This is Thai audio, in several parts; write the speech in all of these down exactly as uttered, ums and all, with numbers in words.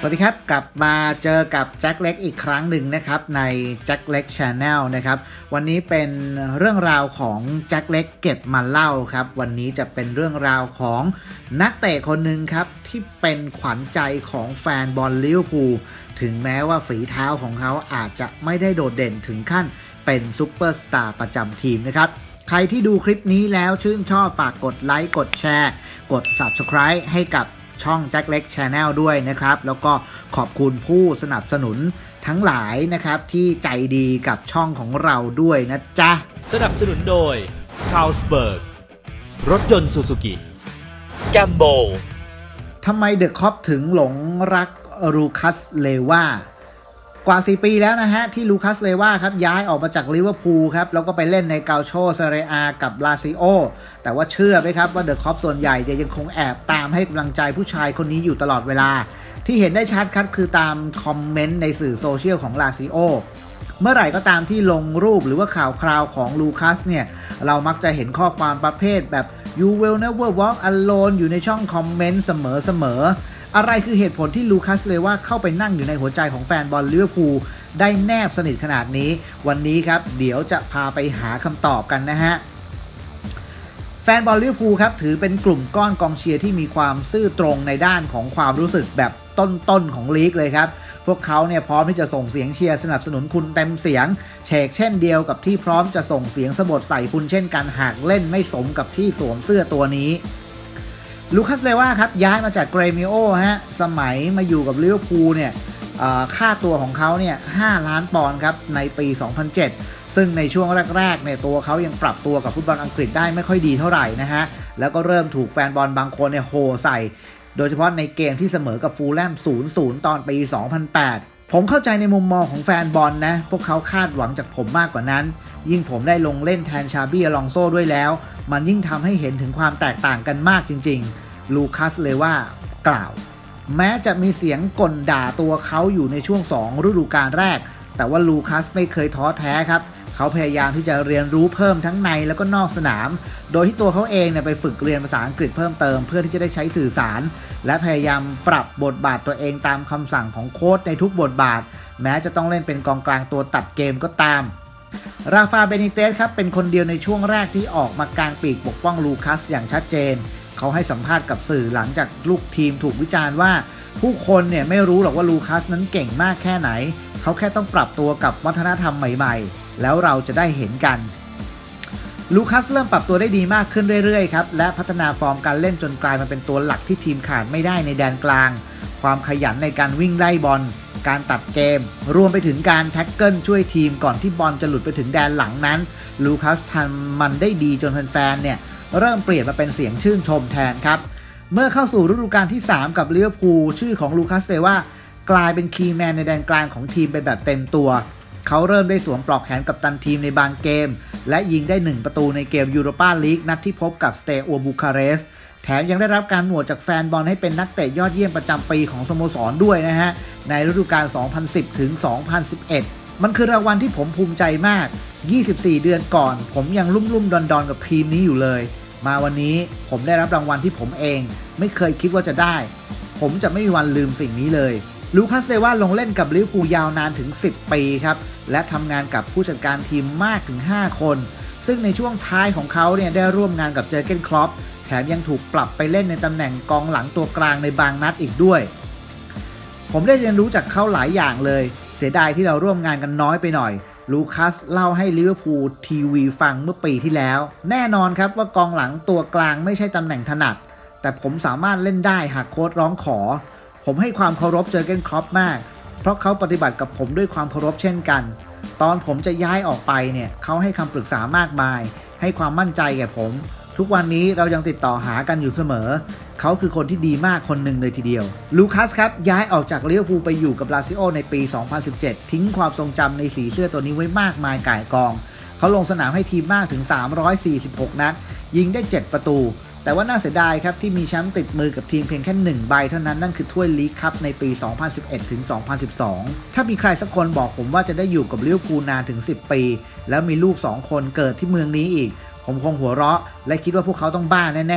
สวัสดีครับกลับมาเจอกับแจ็คเล็กอีกครั้งหนึ่งนะครับในแจ็คเล็ก Channel นะครับวันนี้เป็นเรื่องราวของแจ็คเล็กเก็บมาเล่าครับวันนี้จะเป็นเรื่องราวของนักเตะคนหนึ่งครับที่เป็นขวัญใจของแฟนบอลลิเวอร์พูลถึงแม้ว่าฝีเท้าของเขาอาจจะไม่ได้โดดเด่นถึงขั้นเป็นซุปเปอร์สตาร์ประจำทีมนะครับใครที่ดูคลิปนี้แล้วชื่นชอบฝากกดไลค์กดแชร์กด Subscribe ให้กับช่องแจ็คเล็ก Channel ด้วยนะครับแล้วก็ขอบคุณผู้สนับสนุนทั้งหลายนะครับที่ใจดีกับช่องของเราด้วยนะจ๊ะสนับสนุนโดย Carlsberg รถยนต์ Suzuki แกมโบทำไมเดอะคอปถึงหลงรักลูคัสเลวากว่าสี่ปีแล้วนะฮะที่ลูคัสเลวาครับย้ายออกมาจากลิเวอร์พูลครับแล้วก็ไปเล่นในเกาโชเซเรียอากับลาซิโอแต่ว่าเชื่อไหมครับว่าเดอะคอปส่วนใหญ่จะยังคงแอบตามให้กำลังใจผู้ชายคนนี้อยู่ตลอดเวลาที่เห็นได้ชัดครับคือตามคอมเมนต์ในสื่อโซเชียลของลาซิโอเมื่อไหร่ก็ตามที่ลงรูปหรือว่าข่าวคราวของลูคัสเนี่ยเรามักจะเห็นข้อความประเภทแบบ you will never walk alone อยู่ในช่องคอมเมนต์เสมอๆอะไรคือเหตุผลที่ลูคัสเลวาเข้าไปนั่งอยู่ในหัวใจของแฟนบอลลิเวอร์พูลได้แนบสนิทขนาดนี้วันนี้ครับเดี๋ยวจะพาไปหาคำตอบกันนะฮะแฟนบอลลิเวอร์พูลครับถือเป็นกลุ่มก้อนกองเชียร์ที่มีความซื่อตรงในด้านของความรู้สึกแบบต้นๆของลีกเลยครับพวกเขาเนี่ยพร้อมที่จะส่งเสียงเชียร์สนับสนุนคุณเต็มเสียงเชกเช่นเดียวกับที่พร้อมจะส่งเสียงสบถใส่คุณเช่นกันหากเล่นไม่สมกับที่สวมเสื้อตัวนี้ลูคัสเลวาครับย้ายมาจากเกรมิโอฮะสมัยมาอยู่กับลิเวอร์พูลเนี่ยค่าตัวของเขาเนี่ยห้าล้านปอนด์ครับในปีสองพันเจ็ดซึ่งในช่วงแรกๆเนี่ยตัวเขายังปรับตัวกับฟุตบอลอังกฤษได้ไม่ค่อยดีเท่าไหร่นะฮะแล้วก็เริ่มถูกแฟนบอลบางคนเนี่ยโห่ใส่โดยเฉพาะในเกมที่เสมอกับฟูลแลม ศูนย์ศูนย์ ตอนปีสองพันแปดผมเข้าใจในมุมมองของแฟนบอลนะพวกเขาคาดหวังจากผมมากกว่านั้นยิ่งผมได้ลงเล่นแทนชาบี้อลองโซ่ด้วยแล้วมันยิ่งทำให้เห็นถึงความแตกต่างกันมากจริงๆลูคัสเลวากล่าวแม้จะมีเสียงก่นด่าตัวเขาอยู่ในช่วงสองฤดูกาลแรกแต่ว่าลูคัสไม่เคยท้อแท้ครับเขาพยายามที่จะเรียนรู้เพิ่มทั้งในแล้วก็นอกสนามโดยที่ตัวเขาเองเนี่ยไปฝึกเรียนภาษาอังกฤษเพิ่มเติมเพื่อที่จะได้ใช้สื่อสารและพยายามปรับบทบาทตัวเองตามคำสั่งของโค้ชในทุกบทบาทแม้จะต้องเล่นเป็นกองกลางตัวตัดเกมก็ตามราฟาเบนิเตสครับเป็นคนเดียวในช่วงแรกที่ออกมากางปีกปกป้องลูคัสอย่างชัดเจนเขาให้สัมภาษณ์กับสื่อหลังจากลูกทีมถูกวิจารณ์ว่าผู้คนเนี่ยไม่รู้หรอกว่าลูคัสนั้นเก่งมากแค่ไหนเขาแค่ต้องปรับตัวกับวัฒนธรรมใหม่ๆแล้วเราจะได้เห็นกันลูคัสเริ่มปรับตัวได้ดีมากขึ้นเรื่อยๆครับและพัฒนาฟอร์มการเล่นจนกลายมาเป็นตัวหลักที่ทีมขาดไม่ได้ในแดนกลางความขยันในการวิ่งไล่บอลการตัดเกมรวมไปถึงการแท็กเกิลช่วยทีมก่อนที่บอลจะหลุดไปถึงแดนหลังนั้นลูคัสทำมันได้ดีจนแฟนๆเนี่ยเริ่มเปลี่ยนมาเป็นเสียงชื่นชมแทนครับเมื่อเข้าสู่ฤดูกาลที่สามกับลิเวอร์พูลชื่อของลูคัสเลวากลายเป็นคีย์แมนในแดนกลางของทีมไปแบบเต็มตัวเขาเริ่มได้สวมปลอกแขนกัปตันทีมในบางเกมและยิงได้หนึ่งประตูในเกมยูโรปาลีกนัดที่พบกับสเตอัวบูคาเรสต์แถมยังได้รับการโหวตจากแฟนบอลให้เป็นนักเตะยอดเยี่ยมประจำปีของสโมสรด้วยนะฮะในฤดูกาล สองพันสิบ ถึง สองพันสิบเอ็ด มันคือรางวัลที่ผมภูมิใจมากยี่สิบสี่เดือนก่อนผมยังลุ่มๆดอนๆกับทีมนี้อยู่เลยมาวันนี้ผมได้รับรางวัลที่ผมเองไม่เคยคิดว่าจะได้ผมจะไม่มีวันลืมสิ่งนี้เลยลูคัสเลวาลงเล่นกับลิเวอร์พูลยาวนานถึงสิบปีครับและทำงานกับผู้จัดการทีมมากถึงห้าคนซึ่งในช่วงท้ายของเขาเนี่ยได้ร่วมงานกับเจอร์เก้นคล็อปแถมยังถูกปรับไปเล่นในตำแหน่งกองหลังตัวกลางในบางนัดอีกด้วยผมได้เรียนรู้จากเขาหลายอย่างเลยเสียดายที่เราร่วมงานกันน้อยไปหน่อยลูคัสเล่าให้ลิเวอร์พูลทีวีฟังเมื่อปีที่แล้วแน่นอนครับว่ากองหลังตัวกลางไม่ใช่ตำแหน่งถนัดแต่ผมสามารถเล่นได้หากโค้ชร้องขอผมให้ความเคารพเจอร์เก้นคล็อปมากเพราะเขาปฏิบัติกับผมด้วยความเคารพเช่นกันตอนผมจะย้ายออกไปเนี่ยเขาให้คำปรึกษามากมายให้ความมั่นใจแก่ผมทุกวันนี้เรายังติดต่อหากันอยู่เสมอเขาคือคนที่ดีมากคนหนึ่งเลยทีเดียวลูคัสครับย้ายออกจากลิเวอร์พูลไปอยู่กับลาซิโอในปี สองพันสิบเจ็ด ทิ้งความทรงจำในสีเสื้อตัวนี้ไว้มากมายก่ายกองเขาลงสนามให้ทีมมากถึงสามร้อยสี่สิบหกนัดยิงได้เจ็ดประตูแต่ว่าน่าเสียดายครับที่มีแชมป์ติดมือกับทีมเพียงแค่หนึ่งใบเท่านั้นนั่นคือถ้วยลีกคัพในปี สองพันสิบเอ็ด ถึง สองพันสิบสอง ถ้ามีใครสักคนบอกผมว่าจะได้อยู่กับลิเวอร์พูลนานถึงสิบปีแล้วมีลูกสองคนเกิดที่เมืองนี้อีกผมคงหัวเราะและคิดว่าพวกเขาต้องบ้าแน่ๆ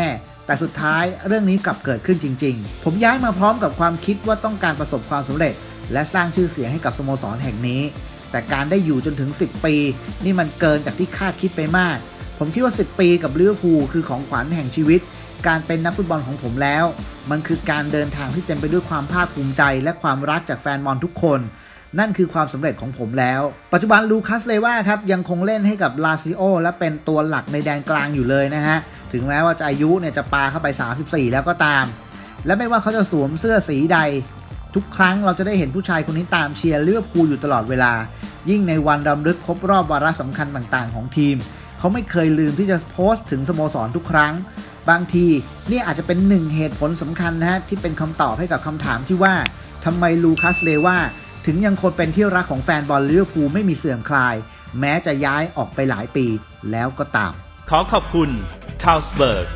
แต่สุดท้ายเรื่องนี้กลับเกิดขึ้นจริงๆผมย้ายมาพร้อมกับความคิดว่าต้องการประสบความสำเร็จและสร้างชื่อเสียงให้กับสโมสรแห่งนี้แต่การได้อยู่จนถึงสิบปีนี่มันเกินจากที่คาดคิดไปมากผมคิดว่าสิบปีกับลิเวอร์พูลคือของขวัญแห่งชีวิตการเป็นนักฟุตบอลของผมแล้วมันคือการเดินทางที่เต็มไปด้วยความภาคภูมิใจและความรักจากแฟนบอลทุกคนนั่นคือความสำเร็จของผมแล้วปัจจุบันลูคัสเลว่าครับยังคงเล่นให้กับลาซิโอและเป็นตัวหลักในแดนกลางอยู่เลยนะฮะถึงแม้ว่าจะอายุเนี่ยจะปาเข้าไปสามสิบสี่แล้วก็ตามและไม่ว่าเขาจะสวมเสื้อสีใดทุกครั้งเราจะได้เห็นผู้ชายคนนี้ตามเชียร์ลิเวอร์พูลอยู่ตลอดเวลายิ่งในวันรำลึกครบรอบวาระสำคัญต่างๆของทีมเขาไม่เคยลืมที่จะโพสต์ถึงสโมสรทุกครั้งบางทีนี่อาจจะเป็นหนึ่งเหตุผลสำคัญนะฮะที่เป็นคำตอบให้กับคำถามที่ว่าทำไมลูคัสเลว่าถึงยังคงเป็นที่รักของแฟนบอลลิเวอร์พูลไม่มีเสื่อมคลายแม้จะย้ายออกไปหลายปีแล้วก็ตามขอขอบคุณ Carlsberg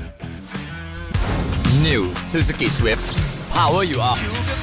New Suzuki Swift Power You Up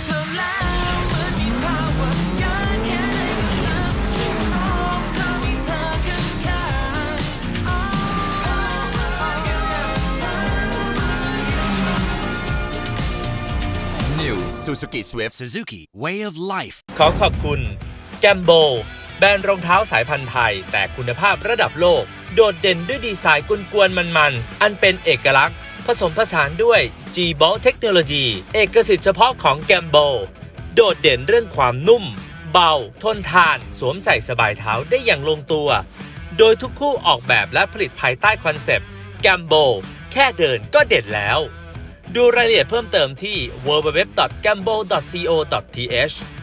New Suzuki Swift Suzuki Way of Life ขอขอบคุณ Gambo แบรนด์รองเท้าสายพันธุ์ไทยแต่คุณภาพระดับโลกโดดเด่นด้วยดีไซน์กวนๆมันๆอันเป็นเอกลักษณ์ผสมผสานด้วย G-Ball เทคโนโลยีเอกสิทธิ์เฉพาะของ Gambo โดดเด่นเรื่องความนุ่มเบาทนทานสวมใส่สบายเท้าได้อย่างลงตัวโดยทุกคู่ออกแบบและผลิตภายใต้คอนเซปต์ Gambo แค่เดินก็เด่นแล้วดูรายละเอียดเพิ่มเติมที่ ดับเบิลยู ดับเบิลยู ดับเบิลยู ดอท แกมโบ ดอท ซี โอ ดอท ที เอช